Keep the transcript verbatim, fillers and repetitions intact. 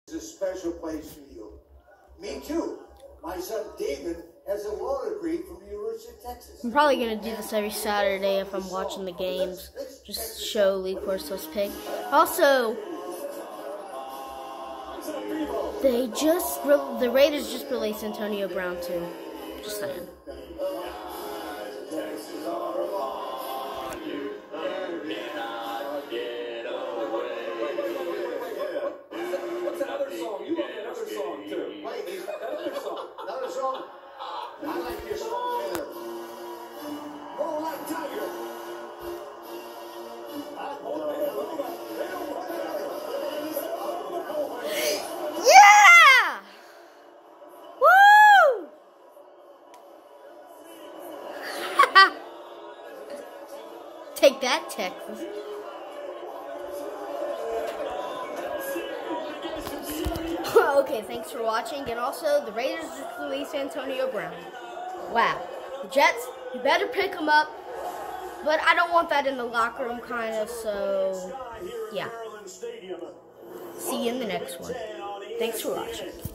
It's a special place for you. Me too. My son David has a law degree from the University of Texas. I'm probably going to do this every Saturday if I'm watching the games. Just show Lee Corso's pick. Also, they just, the Raiders just released Antonio Brown too. Just saying. What's another song? You love another song too. Wait, Another song. another song? I like your song better. Roll like Tiger. Yeah! Woo! Take that, Texas. Okay, thanks for watching. And also, the Raiders just released Antonio Brown. Wow. The Jets, you better pick him up. But I don't want that in the locker room, kind of, so, yeah. See you in the next one. Thanks for watching.